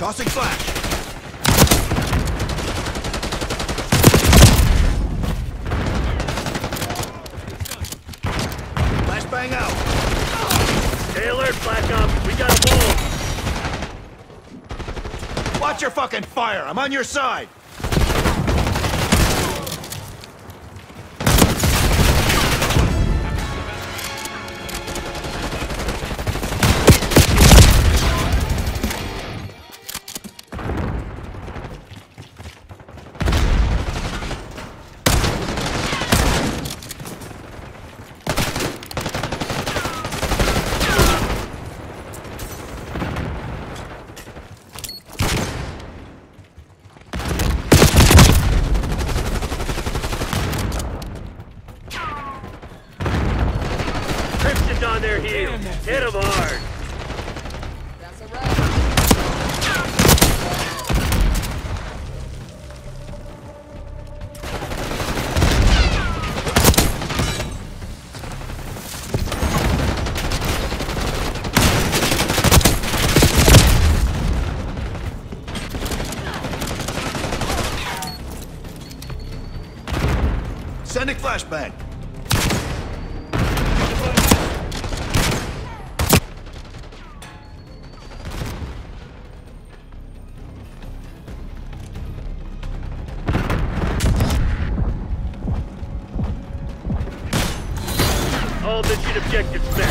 Tossing flash. Flashbang out. Stay alert, Black Ops. We got a move. Watch your fucking fire. I'm on your side. On their heels. Hit them hard. That's a wrap. Sending flashbang. All mission objectives back.